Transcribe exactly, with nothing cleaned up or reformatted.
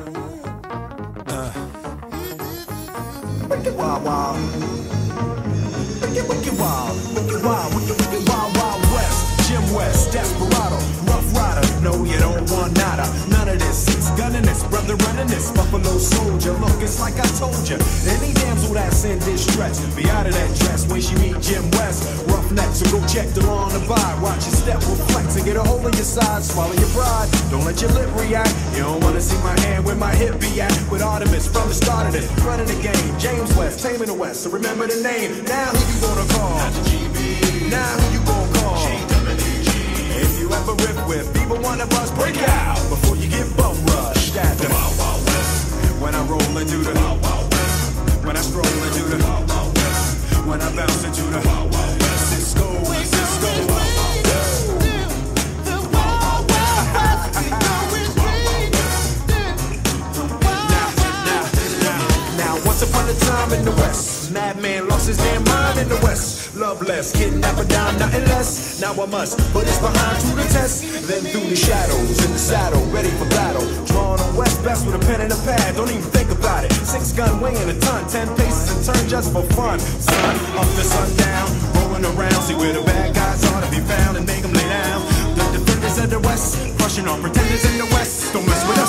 Wicked wild, wild. Wicked, wicked wild. Wicked wild, wicked, wicked wild, wild west. Jim West, Desperado, Rough Rider. No, you don't want nada. None of this. Six gunning this, brother running this. Buffalo Soldier. Look, it's like I told you. Any damsel that's in distress, be out of that dress when she meet Jim West. Rough so go check the law on the vibe. Watch your step will flex and get a hold of your side. Swallow your pride. Don't let your lip react. You don't wanna see my hand where my hip be at. With Artemis from the start of this, running the game. James West, taming the West. So remember the name. Now who you gonna call? Not the G B. Now who you gonna call? G W G. If you ever riff with people, one of us break out before you get bum rushed at the Wild Wild West. When I roll into the Wild Wild West. When I stroll into the Wild Wild West. When I bounce into the Wild Wild West. Cisco, Cisco, Wild Wild West. The Wild Wild West. Now, once upon a time in the West, madman lost his damn mind in the West. Loveless, kidnapper down, nothing less. Now I must put his behind to the test. Then through the shadows, in the saddle, ready for battle. Drawn on West best with a pen and a pad, don't even think about it. Six gun weighing a ton, ten paces and turn just for fun. Sun up to sundown, rolling around, see where the bad guys are to be found and make them lay down. The defenders of the West, crushing on pretenders in the West. Don't mess with